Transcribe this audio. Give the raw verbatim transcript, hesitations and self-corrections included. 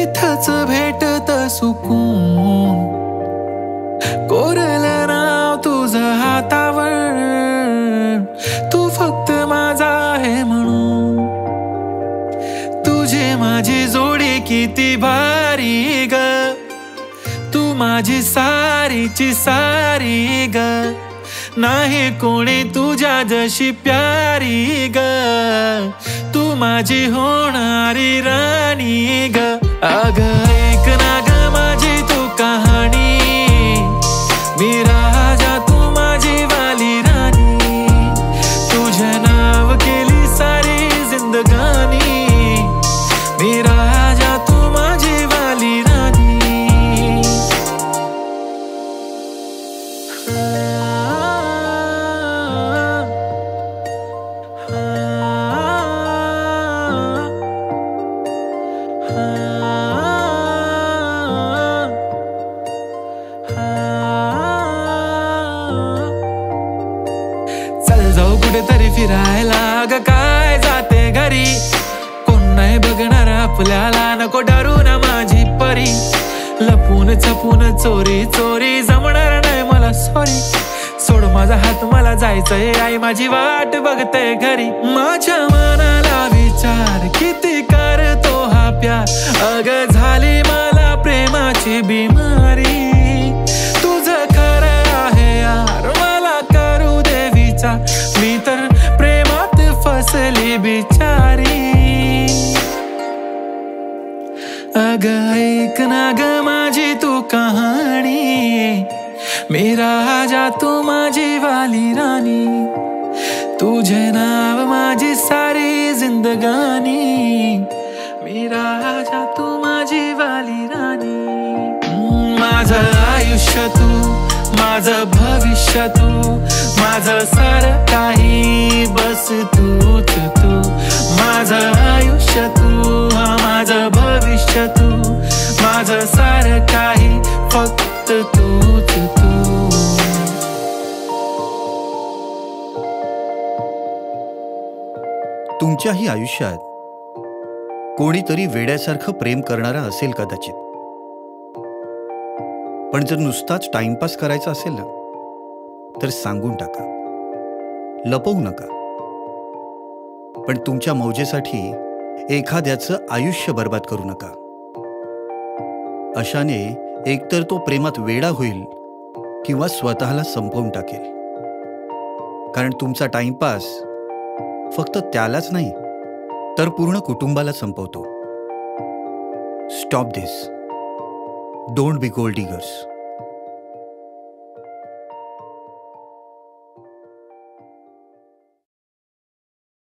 इथंच भेटत सुकून, कोरलं नाव तुझं हातावर, तू फक्त माझा आहे म्हणून. तुझी माझी जोडी किती भारी ग, तू माझी सारीची सारी ग, नाही कोणी तुझ्या जशी प्यारी ग, तू माझी होणारी राणी ग. अग ऐक ना ग माझी तू कहाणी, मी राजा तू माझी वाली राणी, तुझे नाव केली सारी जिंदगानी, मी राजा तू माझी वाली राणी. चल जाऊ कुठेतरी फिरायला, ग काय जाते घरी, कोण नाही बघणार आपल्याला, नको डरू ना माझी परी. लपून छपून चोरी चोरी जमणार नाही मला सॉरी, सोड माझा हात मला जायचंय, आई माझी वाट बघते घरी. माझ्या मनाला विचार किती करतो हा प्यार, अग झाली मला प्रेमाची बिमारी. तुझं खरं आहे यार मला करू दे विचार, मी तर प्रेमात फसली बिचारी. अग ऐक ना ग माझी तू कहाणी, मी राजा तू माझी वाली राणी, तुझे नाव माझी सारी जिंदगानी, मी राजा तू माझी वाली राणी. माझं आयुष्य तू, माझं भविष्य तू, माझं सारं काही बस तूच तू. माझं आयुष्य तू, माझं भविष्य तू, माझं सारं काही फक्त तूच तू. तुमच्याही आयुष्यात कोणीतरी वेड्यासारखं प्रेम करणारा असेल कदाचित, पण जर नुसताच टाइमपास करायचा असेल ना तर सांगून टाका, लपवू नका. पण तुमच्या मौजेसाठी एखाद्याचं आयुष्य बर्बाद करू नका. अशाने एकतर तो प्रेमात वेडा होईल किंवा स्वतःला संपवून टाकेल. कारण तुमचा टाइमपास फक्त त्यालाच नाही तर पूर्ण कुटुंबाला संपवतो. Stop this. Don't be gold diggers.